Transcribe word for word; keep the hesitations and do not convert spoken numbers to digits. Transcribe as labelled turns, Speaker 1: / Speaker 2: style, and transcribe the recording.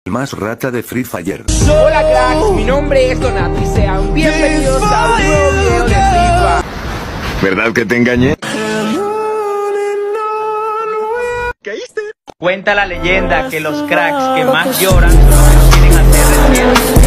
Speaker 1: más rata de Free Fire.
Speaker 2: Hola cracks, mi nombre es Donato y sean bienvenidos a un nuevo video de FIFA.
Speaker 1: ¿Verdad que te engañé?
Speaker 3: Cuenta la leyenda que los cracks que más lloran son los que no tienen hacer